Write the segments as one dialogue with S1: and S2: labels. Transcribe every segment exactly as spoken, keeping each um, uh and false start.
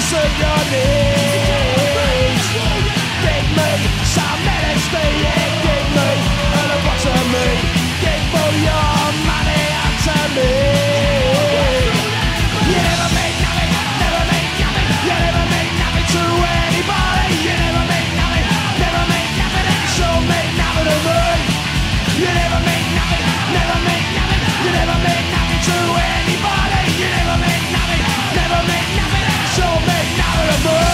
S1: suit your needs. Give me some L S D, yeah, give me a box of me. Give all your money out to me. You never mean nothing, never mean nothing. You never mean nothing to anybody. You never mean nothing, never mean nothing. And sure mean nothing to me. You never mean nothing, never mean nothing. You never mean nothing to anybody. You never mean nothing, never mean nothing. And sure mean nothing to me.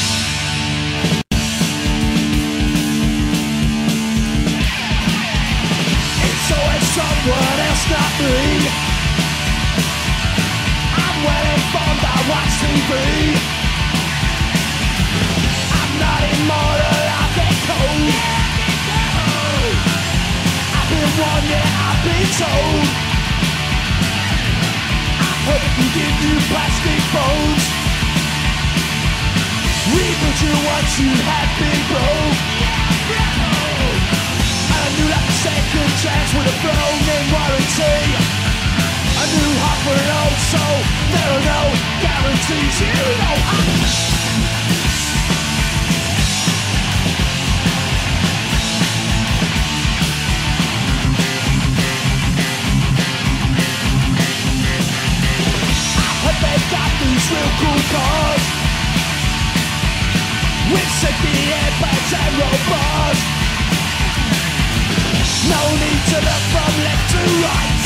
S1: It's always someone else, not me. I'm well informed, I watch T V. I'm not immortal, I get cold. I've been warned, yeah, I've been told. I hope it can give you plastic bones. Rebuild you once you had been broke. And a new like a second chance with a thrown-in warranty. A new heart for an old soul. There are no guarantees. Here we go. They got these real cool cars with safety airbags and roll bars. No need to look from left to right.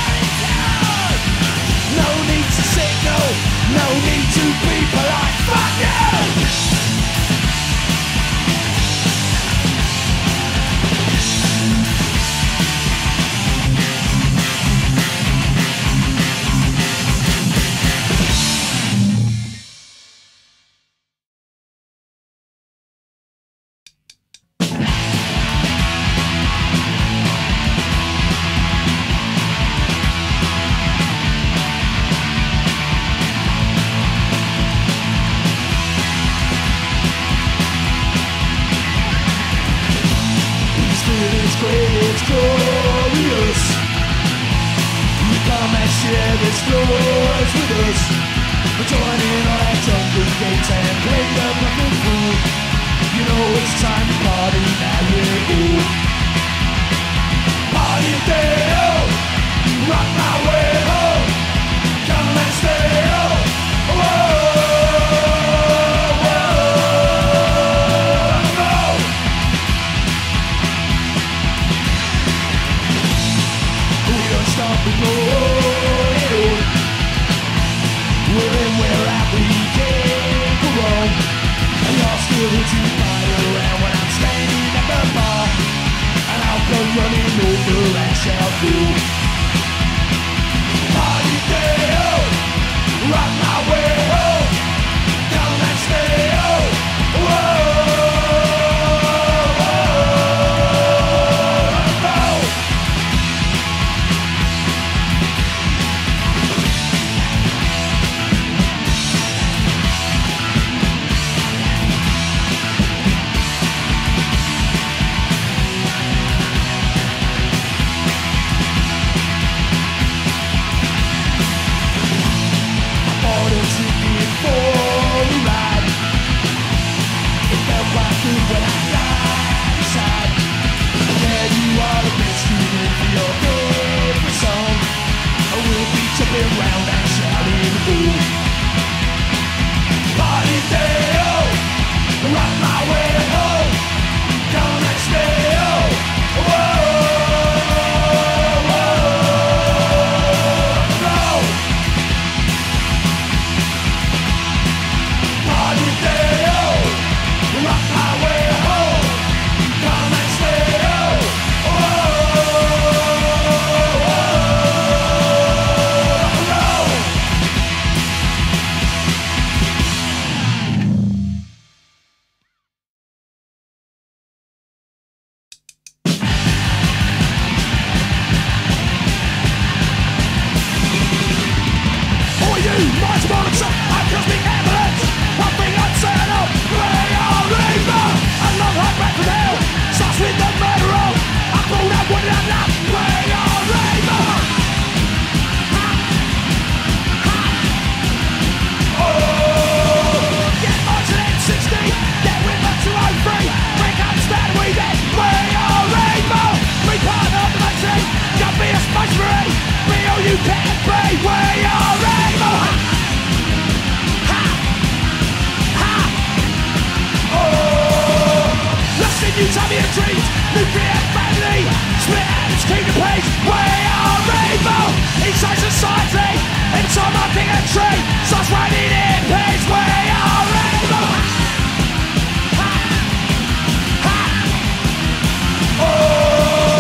S1: No need to signal. No need to be polite. Fuck you! It's glorious. You come and share this glories with us. Join in on our jungle gates and play the fucking fool. You know it's time to party now, we're all party day, oh, rock my way home. Come and stay, oh, whoa. We go on. We're in, we're out, we can't go wrong. And y'all still here to fight around when I'm standing at the bar. And I'll come running over and shout through. Party day, oh, rock my way home. Come and stay, oh, whoa. society. Every time I pick a tree, starts raining in peace. We are able. Ha, ha. Oh.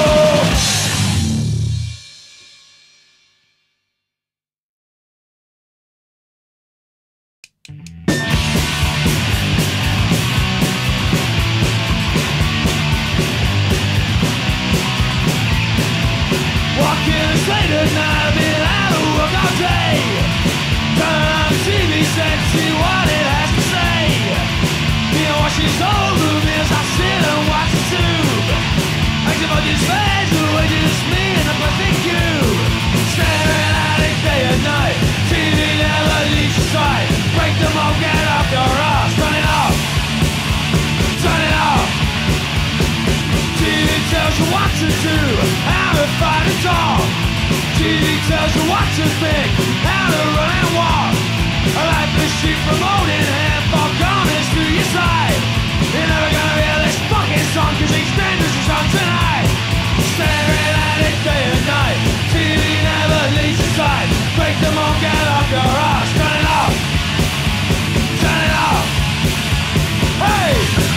S1: Walking this late at night, I've been out of work all day. Turn on the T V set and see what it has to say. Being watching old movies, I sit and watch the tube. Acting about these fans who are just me and the plastic cube. Staring at it day and night, T V never leaves your sight. Break them all, get off your ass, turn it off, turn it off. T V tells you what to do, how to fight and talk. T V tells you what to think, how to run and walk. A life is cheap promoting and fall corners to your side. You're never gonna hear this fucking song, cause these standards is on tonight. Staring at it day and night, T V never leaves your side. Break them all, get off your ass, turn it off, turn it off. Hey!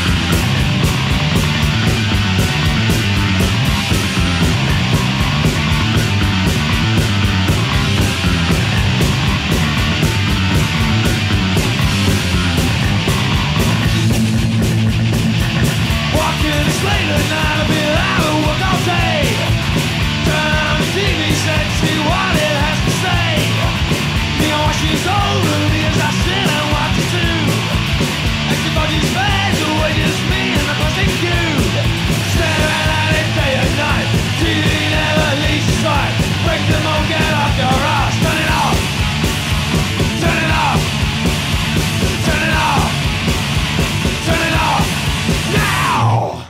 S1: Late at night, I've been out of work all day. Turn on the T V set, see what it has to say. Me and watching old movies, I sit and watch it too. Acting about these fans who are just me and the plastic cube. Staring at it day and night, T V never leaves your sight. Break them all, get off your ass, turn it off, turn it off, turn it off, turn it off, now!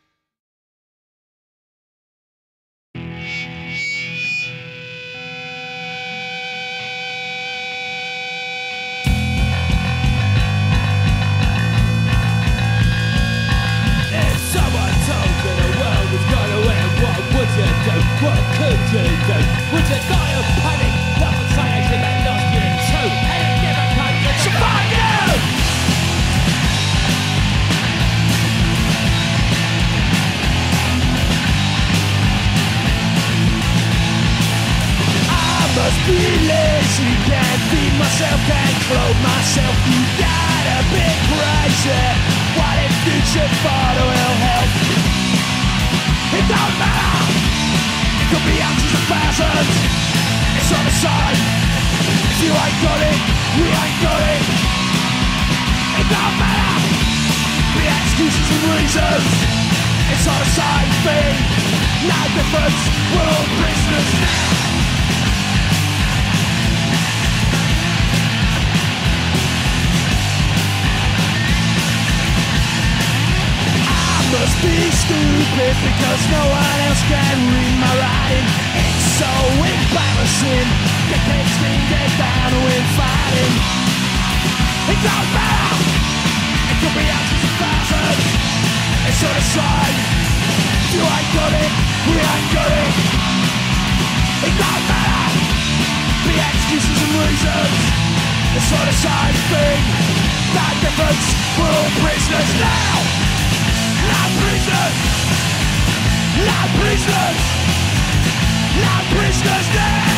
S1: What could you do? Would you die of panic? Like the science in that last year too? And it never came to survive you! I must be lazy, can't feed myself, can't clothe myself. You got a bit crazy. What if future father will help? It don't matter. Could be ounces of thousands. It's on the side. If you ain't got it, we ain't got it. It don't matter. The excuses and reasons. It's all the same thing. No difference. We're all prisoners now. Must be stupid because no one else can read my writing. It's so embarrassing. Get pigs can get down with fighting. It don't matter. It could be ounces of thousands. It's on the side. You ain't got it. We ain't got it. It don't matter. The excuses and reasons. It's on the side thing. No difference. We're all prisoners now. Not prisoners! Not prisoners! Not prisoners now!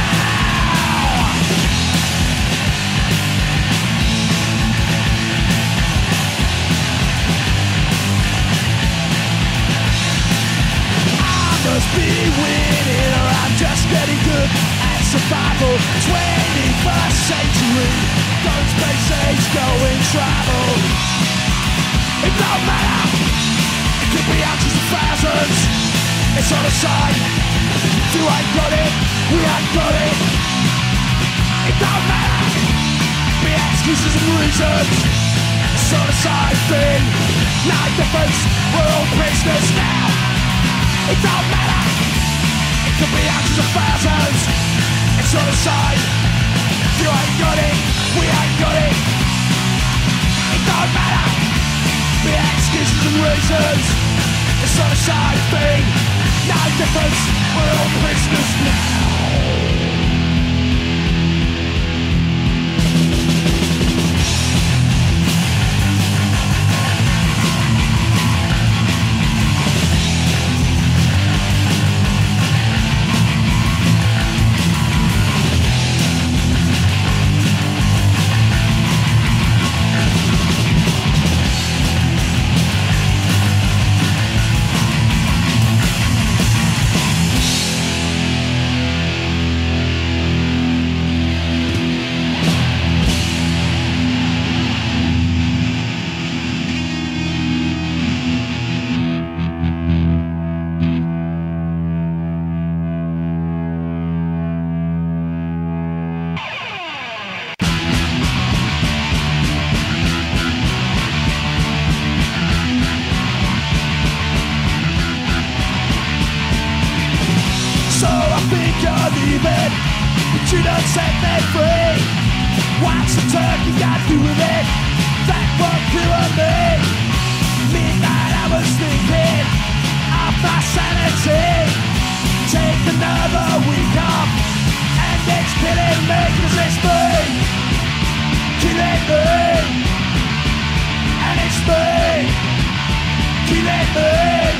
S1: I must be winning or I'm just getting good at survival. twenty-first century, don't space age, go in travel. It don't matter. Could be ounces of thousands. It's on the side. You ain't got it. We ain't got it. It don't matter. The excuses and reasons. It's on the side thing. No difference. We're all prisoners now. It don't matter. It could be ounces of thousands. It's on the side. You ain't got it. We ain't got it. It don't matter. The excuses and reasons. It's not a side thing. No difference. We're all prisoners now. but you don't set me free. What's the turkey got to do with it? That won't cure me. Midnight I was thinking of my sanity. Take another week off, and it's killing me, 'cause it's me, killing me, and it's me, killing me.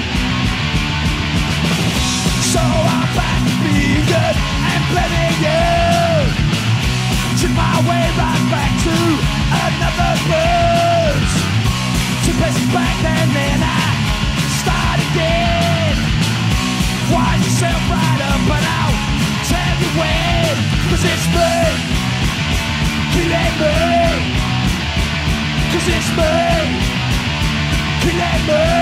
S1: So I'm back to being good and blaming you. Took my way right back to another blues. Two places back and then I start again. Wind yourself right up and I'll tell you when. 'Cause it's me, killing me. 'Cause it's me, killing me.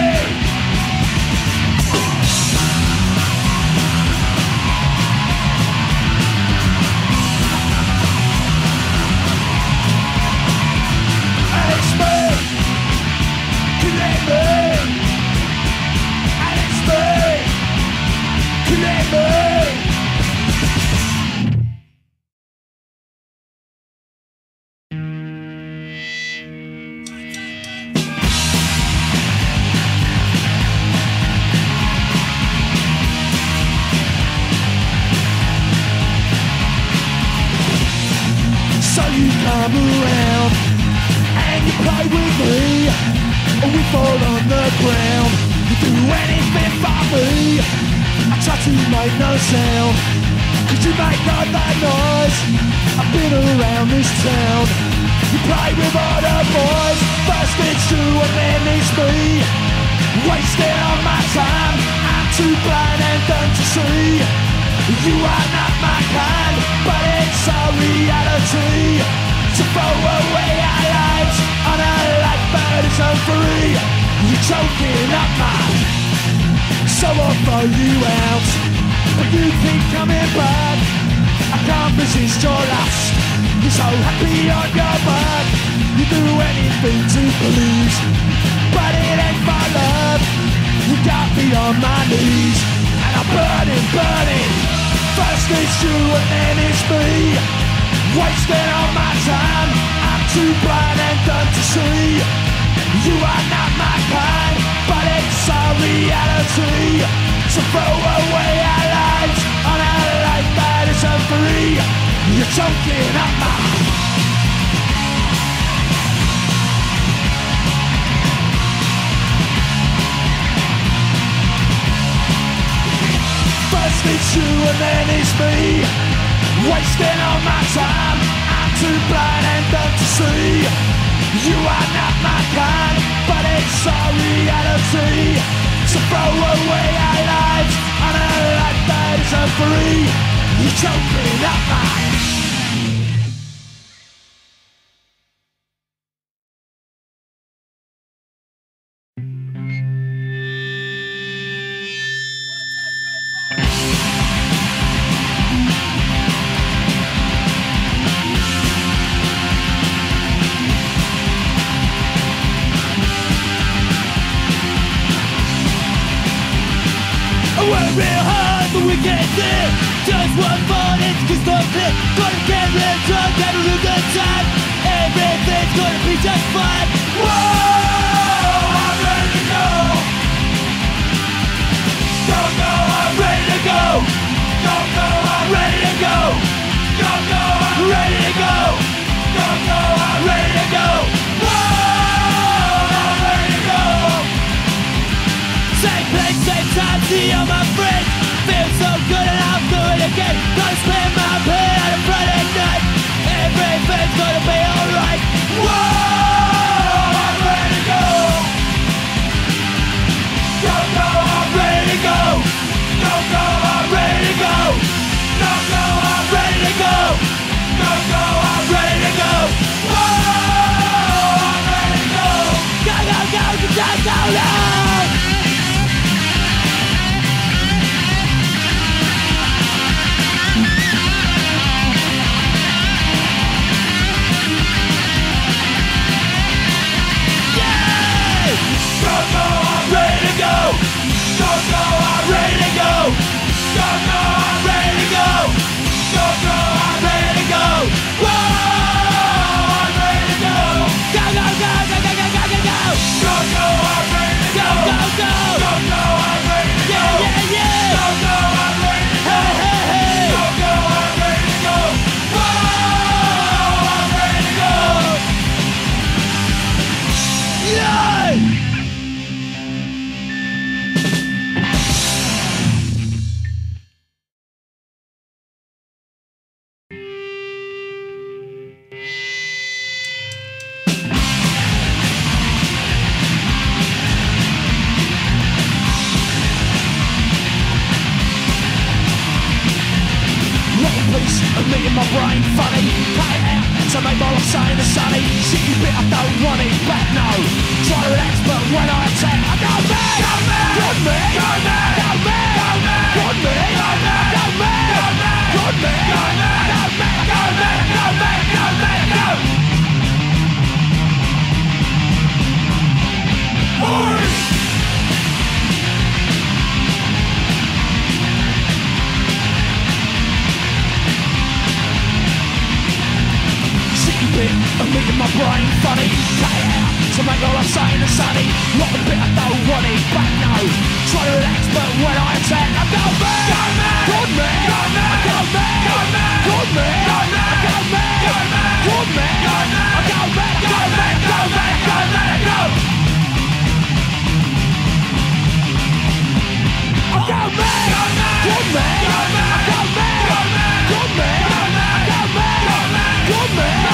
S1: And it's me, killing me. And it's me, killing me. So you come around and you play with me, and we fall on the ground. You do anything for me. I try to make no sound, 'cause you make all that noise. I've been around this town. You play with all the boys. First it's you and then it's me. Wasting all my time. I'm too blind and dumb to see. You are not my kind, but it's a reality. To throw away our lives on a life that is unfree. You're choking up mine, so I'll throw you out, but you keep coming back. I can't resist your lust. You're so happy on your back. You do anything to please, but it ain't my love. You got me on my knees, and I'm burning, burning. First it's you and then it's me. Wasting all my time. I'm too blind and dumb to see. You are not my kind, but it's a reality. So throw away our lives on a life that is unfree. You're choking up my. First it's you and then it's me. Wasting all my time. I'm too blind and dumb to see. You are not my kind, but it's a reality. So throw away our lives on a life that is unfree. You're choking up my. Work real hard, but we can't there. Just one morning, just one thing. Gonna get real drunk, have a real good time. Everything's gonna be just fine. Whoa, I'm ready to go. Go, go, I'm ready to go. Go, go, I'm ready to go. Go, go, I'm ready to go. Go, go, I'm ready to go. Whoa, I'm ready to go. Same place, same time, see all my friends. Feels so good and I'll do it again. Gonna spend my pain on a Friday night. Everything's gonna be alright. Whoa, I'm ready to go. Go, go, I'm ready to go. Go, go, I'm ready to go. Go, go, I'm ready to go. Go, go, I'm ready to go. Whoa, I'm ready to go. Go, go, go, go, go, go, go. my brain funny. Cut it out to make my life sane and sunny. Shitty bit I don't want it back, no. Try to relax, but when I attack, I go mad. Go mad. Go mad. Go mad. Go mad. Go mad. Go mad. Go mad. Go mad. Go mad. Go mad. Go mad. Go mad. Go mad. Go mad. Go. Boys. Bit of making my brain funny. Cut it out to make all I'm saying and sunny. Not the bit I don't want it back, no. Try to relax, but when I attack, I go mad. Go mad. Go mad. Go mad. I go mad. Go mad. Go mad. Go mad. I go mad. Go mad. Go mad. Go mad. I go mad. Go mad. Go mad. Go mad. Go. I go mad. Go mad. Go mad. Go mad. I go mad. Go mad. Go mad. Go mad. I go mad. Go mad. Go mad.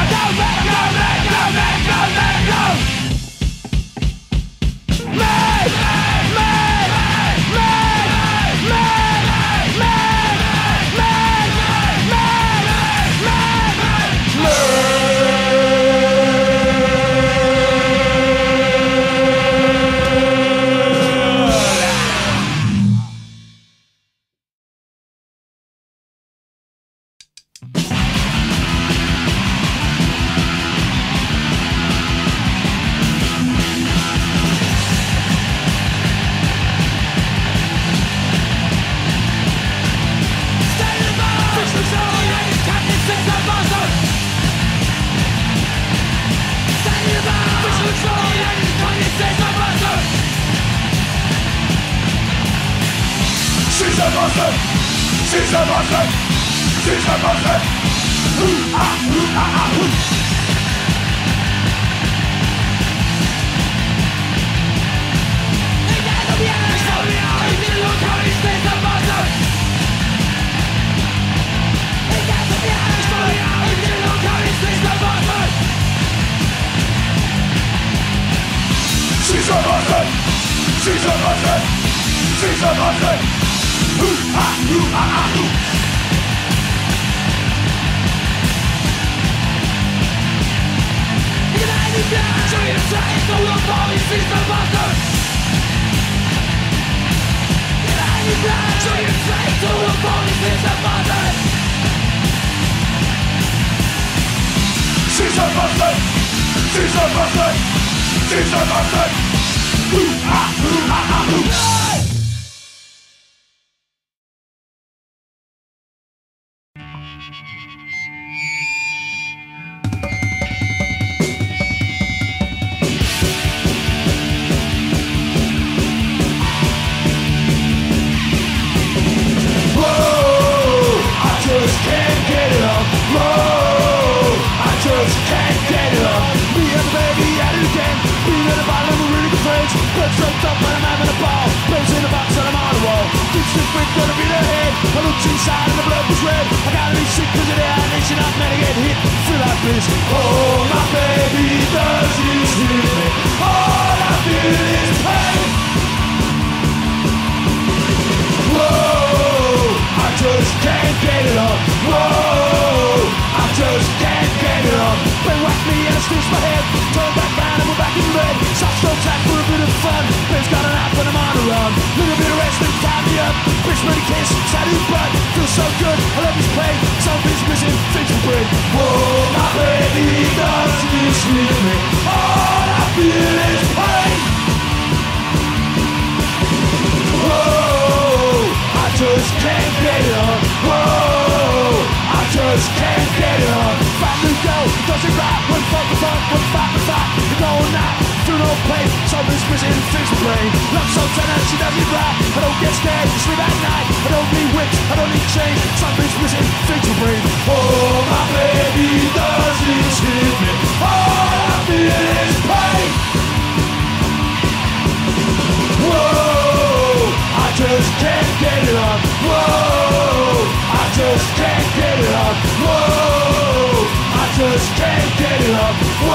S2: just can't get it up.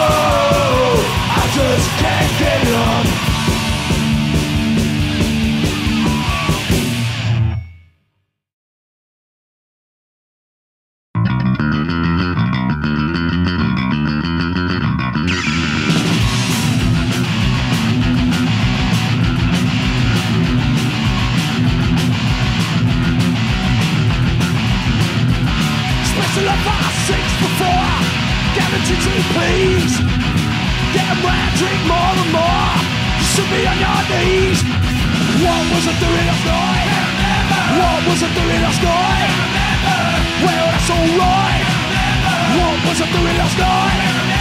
S2: Whoa, I just can't get it up.
S1: What was I doing last night? What was I doing last night? Well, that's alright. What was I doing last night?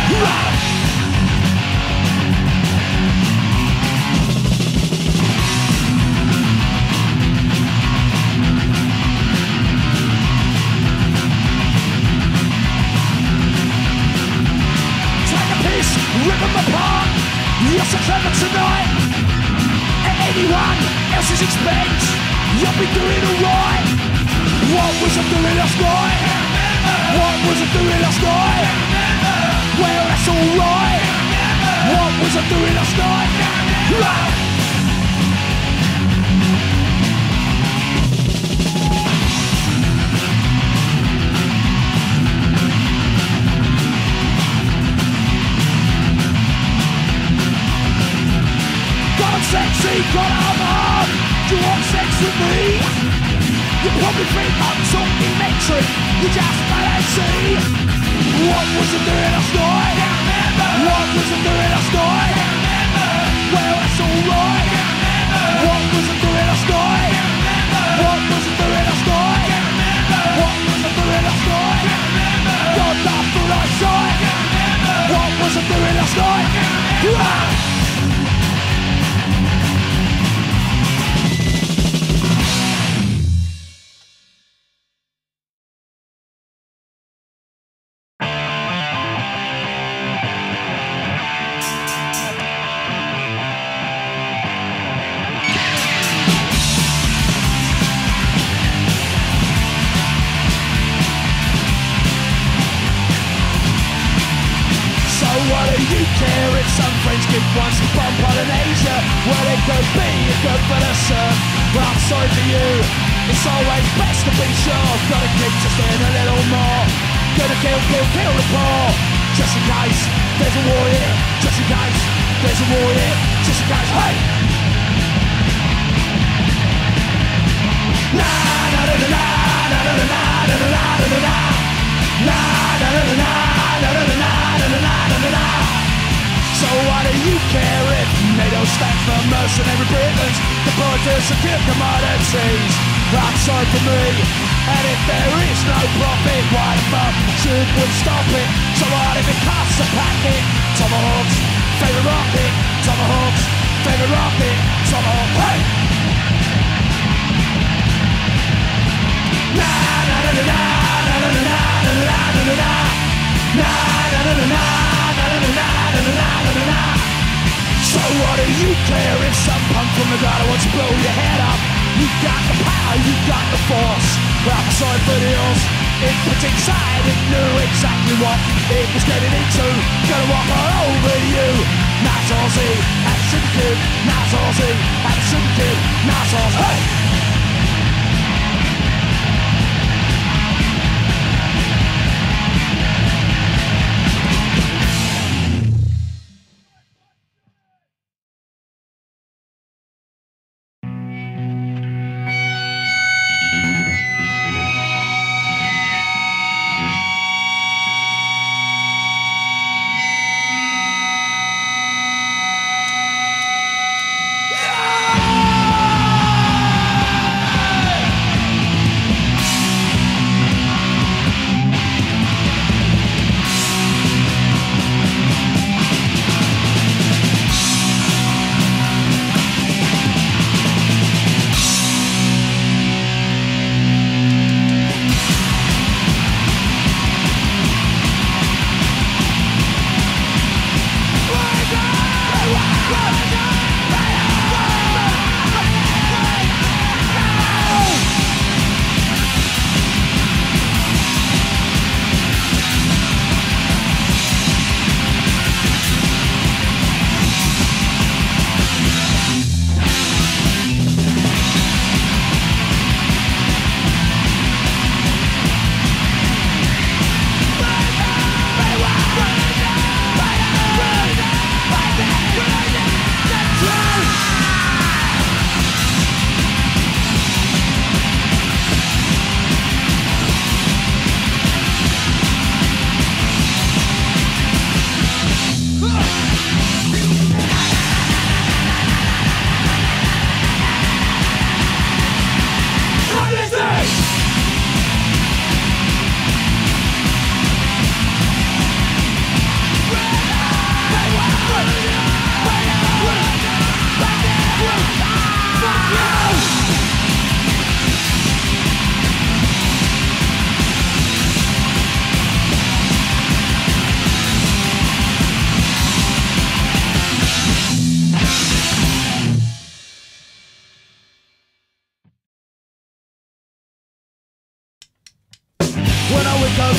S1: Take a piece, rip them apart. You're so clever tonight. At anyone else's expense, you'll be doing alright. What was I doing last night? What was I doing last night? Well, that's alright. What was I doing last night? Got sexy, got out hard. Do you want sex with me? You probably think I'm talking metric. You just can't see. What was I doing last night? What was I doing last night? Well, that's alright. What was I doing last night? What was I doing last night? What was I doing last night? God, that's the right side. What was I doing last night? What do you care if some French kid wants to bomb Polynesia? Well, it could be good for the surf, but I'm sorry for you. It's always best to be sure. Gotta keep just in a little more. Gonna kill, kill, kill the poor. Just in case there's a war here. Just in case there's a war here. Just in case, hey! La la la la la la la la la la la la la la la la la la la. So why do you care if NATO stands for mercenary Britons, the border secure commodities? I'm sorry for me, and if there is no profit, why the fuck should we stop it? So what if it costs a packet? Tomahawks, favourite rocket, tomahawks, favourite rocket, tomahawk, hey! La la la la la la la la la la la la la. Na na na na na na na na na na na. So what do you care if some punk from the gutter wants to blow your head up? You got the power, you got the force. I'm sorry for the horse. It puts inside, it knew exactly what it was getting into. Gonna walk all over you. Nice Aussie, action kid. Nice Aussie, action kid. Nice Aussie, hey!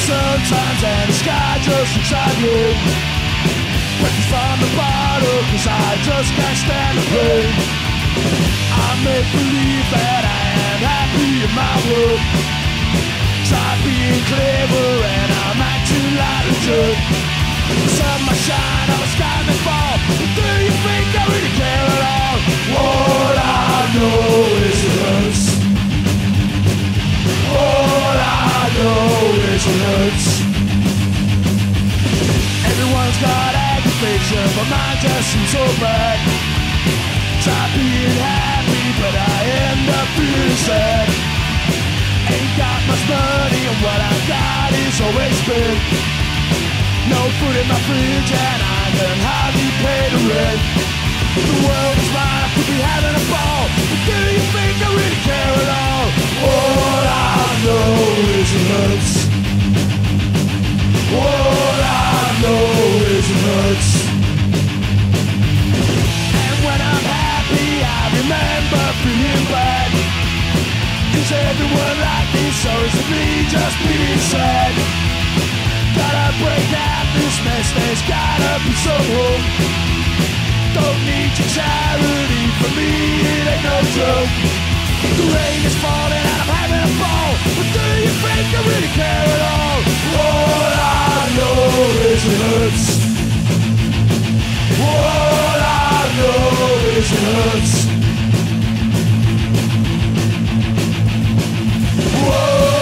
S1: sometimes and the sky just looks ugly. Breakfast from the bottle, cause I just can't stand the pain. I make believe that I am happy in my world. Try being clever and I'm acting like a jerk. The sun might shine, or the sky may fall, but do you think I really care at all? All I know is it hurts. All I know is it hurts. Everyone's got aggravation, but mine just seems so bad. Try being happy, but I end up feeling sad. Ain't got much money, and what I got is always spent. No food in my fridge, and I can hardly pay the rent. The world is mine, I could be having a ball, but do you think I really care at all? All I know is it hurts. All I know is it hurts. And when I'm happy, I remember feeling bad. Is everyone like this, or is it me just being sad? Gotta break out this mess, there's gotta be some hope. Don't need your charity, for me it ain't no joke. The rain is falling and I'm having a ball, but do you think I really care at all? All I know is it hurts. All I know is it hurts. Whoa.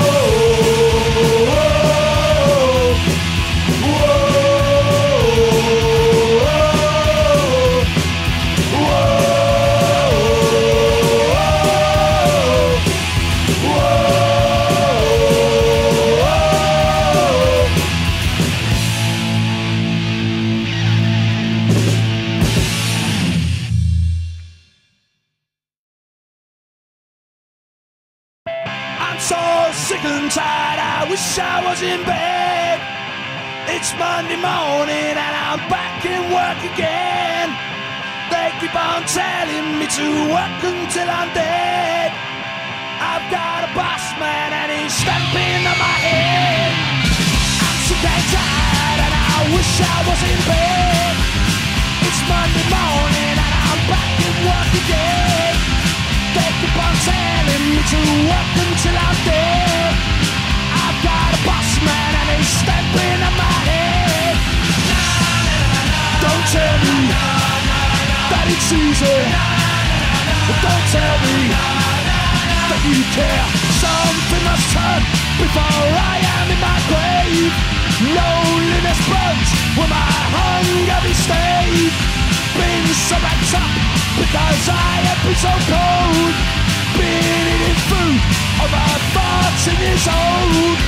S1: Sick and tired, I wish I was in bed. It's Monday morning and I'm back in work again. They keep on telling me to work until I'm dead. I've got a boss man and he's stamping on my head. I'm sick and tired and I wish I was in bed. It's Monday morning and I'm back in work again. They keep on telling me to work until I'm dead. I've got a boss man and he's stamping on my head. Don't tell me that it's easy. Don't tell me that you care. Something must turn before I am in my grave. Loneliness burns where my hunger be stayed. Been so wrapped up because I have been so cold. Been eating food of our fourteen years old.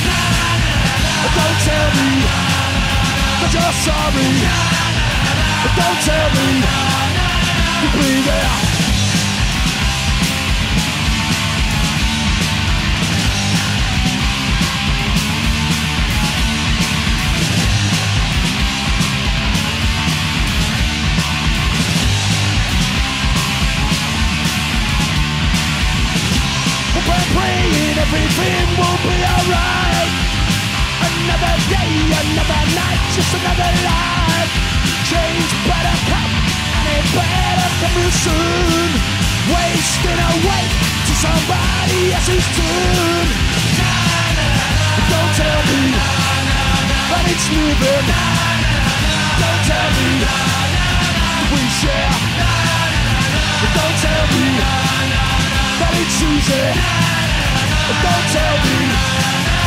S1: Don't tell me that you're sorry. Don't tell me you breathe out. We're praying everything will be alright. Another day, another night, just another life. Change better come, and it better come real soon. Wasting away to somebody else's tune. Don't tell me that it's moving. Don't tell me that we share. Don't tell me that it's easy. Don't tell me.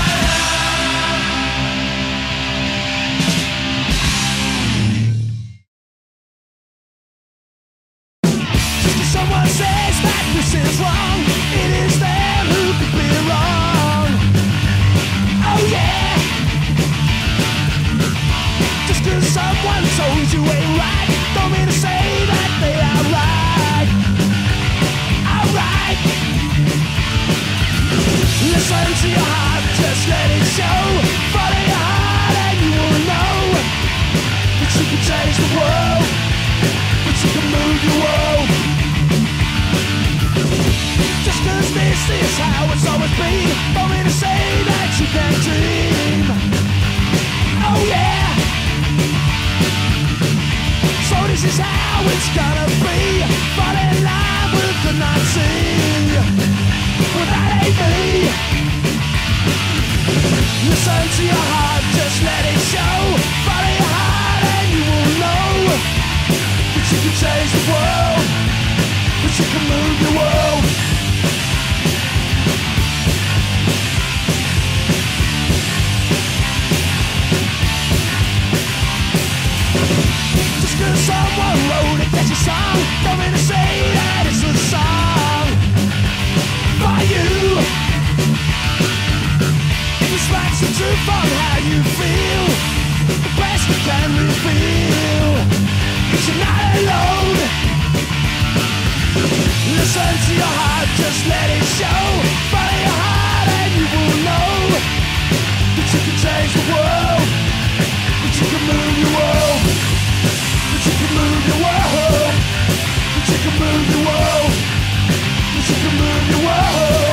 S1: Someone says that this is wrong, it is them who could be wrong. Oh yeah. Just cause someone told you ain't right, don't mean to say that they are right. Alright. Listen to your heart, just let it show. Follow your heart and you will know that you can change the world, that you can move your world. Just cause This is how it's always been. For me to say that you can dream. Oh yeah. So this is how it's gonna be. Fall in love with the Nazi. Well, that ain't me. Listen to your heart, just let it show. Follow your heart and you will know that you can change the world, that you can move the world. Just cause someone wrote a catchy song, don't mean to say that it's a song for you. Reflects the truth on how you feel. The best we can reveal is you're not alone. Listen to your heart, just let it show. Follow your heart and you will know that you can change the world, that you can move your world, that you can move your world, that you can move your world, that you can move your world.